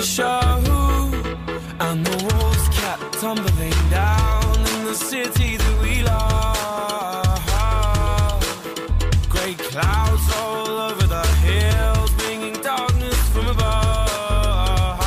show, and the walls kept tumbling down in the city that we love. Grey clouds all over the hills, bringing darkness from above.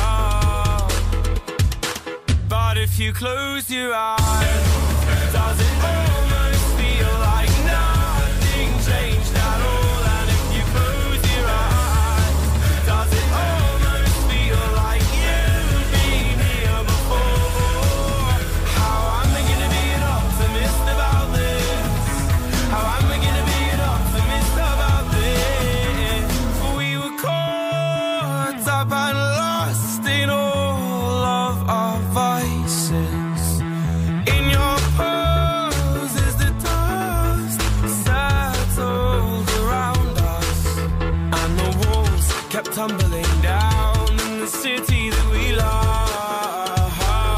But if you close your eyes, does it almost feel like nothing changed at all? And if you close your eyes, does it almost feel like you've been here before? How am I gonna be an optimist about this? How am I gonna be an optimist about this? We were caught up and lost in all of our vices. In your pose as the dust settled around us, and the walls kept tumbling down in the city that we love.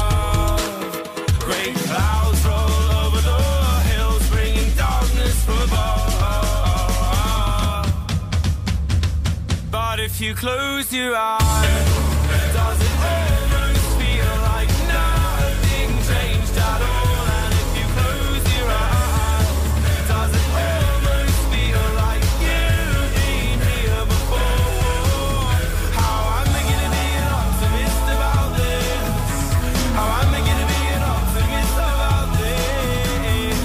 Great clouds roll over the hills, bringing darkness from above. But if you close your eyes, does it almost feel like nothing changed at all? And if you close your eyes, does it almost feel like you've been here before? How am I gonna be an optimist about this? How am I gonna be an optimist about this?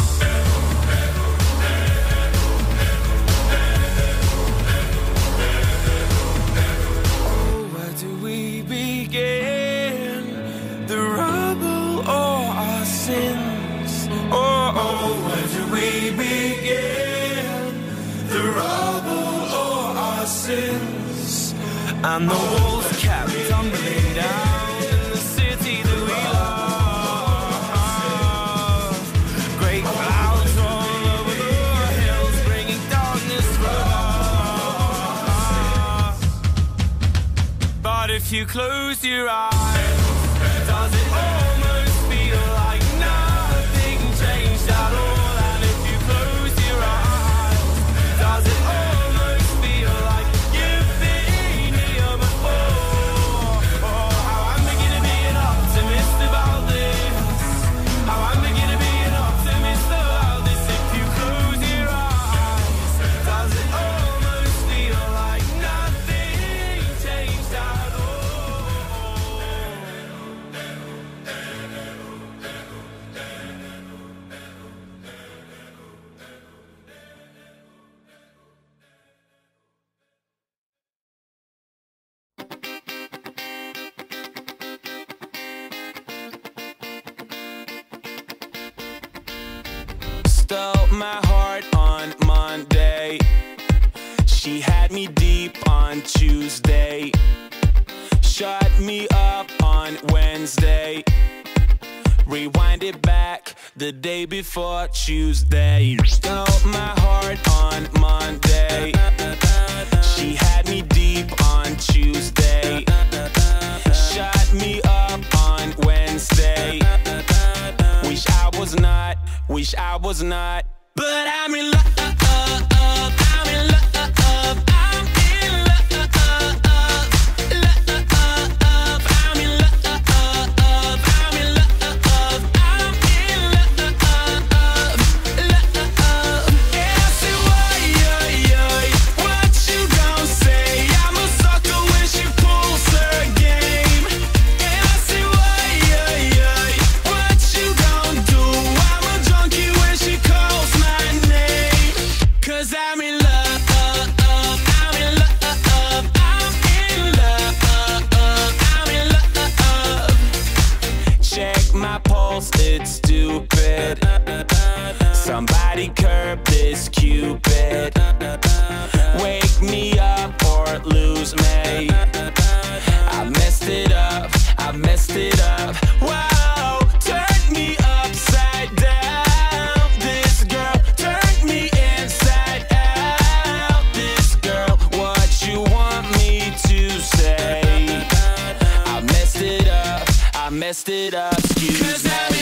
Oh, where do we begin? The rubble or our sins? Oh, where do we begin? The rubble or our sins? And the walls kept tumbling down in the city that we love. Great clouds all over the hills, bringing darkness from above. But if you close your eyes, does it almost feel like nothing changed at all? And if you close your eyes, does it almost feel like you've been here before? Oh, how am I gonna be an optimist about this? How am I gonna be an optimist about this? If you close your eyes, does it almost feel like nothing changed at all? Stole my heart on Monday. She had me deep on Tuesday. Shut me up on Wednesday. Rewind it back the day before Tuesday. Stole my heart on Monday. She had me deep on Tuesday. Shut me up on Wednesday. Wish I was not, but I'm in love, I'm in love, I'm in love, I'm in love, I'm in love, I'm in love. Yeah, I say, what you gon' say? I'm a sucker when she pulls her game. And I say, what you gon' do? I'm a junkie when she calls my name. 'Cause I'm in love, I'm in love, I'm in love, I'm in love. Check my pulse, it's stupid. Somebody curb this Cupid. Wake me up or lose me. I messed it up, I messed it up. Wow, turn me upside down. This girl turned me inside out. This girl, what you want me to say? I messed it up, I messed it up. Excuse me.